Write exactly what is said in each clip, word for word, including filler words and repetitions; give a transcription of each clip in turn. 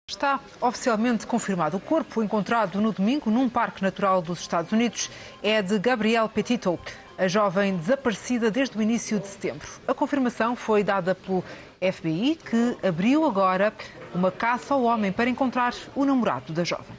Está oficialmente confirmado. O corpo encontrado no domingo num parque natural dos Estados Unidos é de Gabrielle Petito, a jovem desaparecida desde o início de setembro. A confirmação foi dada pelo F B I, que abriu agora uma caça ao homem para encontrar o namorado da jovem.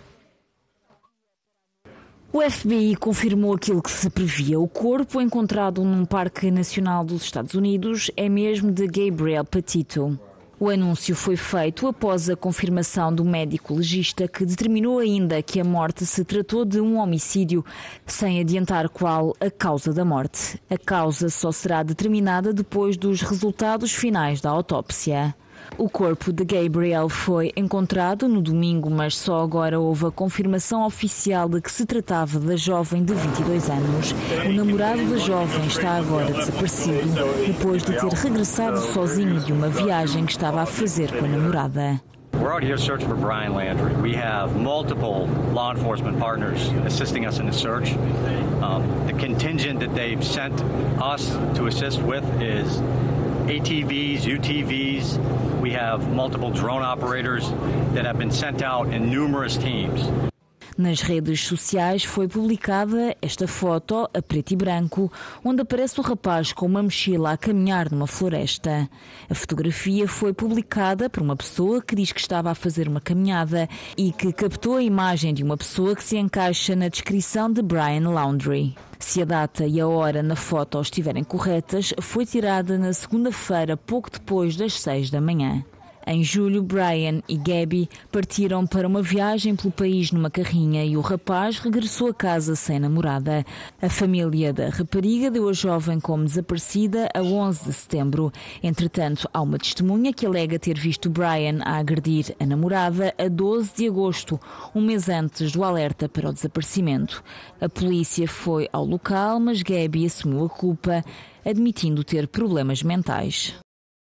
O F B I confirmou aquilo que se previa. O corpo encontrado num parque nacional dos Estados Unidos é mesmo de Gabrielle Petito. O anúncio foi feito após a confirmação do médico legista, que determinou ainda que a morte se tratou de um homicídio, sem adiantar qual a causa da morte. A causa só será determinada depois dos resultados finais da autópsia. O corpo de Gabrielle foi encontrado no domingo, mas só agora houve a confirmação oficial de que se tratava da jovem de vinte e dois anos. O namorado da jovem está agora desaparecido, depois de ter regressado sozinho de uma viagem que estava a fazer com a namorada. We're out here searching for Brian Landry. We have multiple law enforcement partners assisting us in the search. Um, the contingent that they've sent us to assist with is A T Vs, U T Vs. We have multiple drone operators that have been sent out in numerous teams. Nas redes sociais foi publicada esta foto, a preto e branco, onde aparece o rapaz com uma mochila a caminhar numa floresta. A fotografia foi publicada por uma pessoa que diz que estava a fazer uma caminhada e que captou a imagem de uma pessoa que se encaixa na descrição de Brian Laundrie. Se a data e a hora na foto estiverem corretas, foi tirada na segunda-feira, pouco depois das seis da manhã. Em julho, Brian e Gabby partiram para uma viagem pelo país numa carrinha e o rapaz regressou a casa sem namorada. A família da rapariga deu a jovem como desaparecida a onze de setembro. Entretanto, há uma testemunha que alega ter visto Brian a agredir a namorada a doze de agosto, um mês antes do alerta para o desaparecimento. A polícia foi ao local, mas Gabby assumiu a culpa, admitindo ter problemas mentais.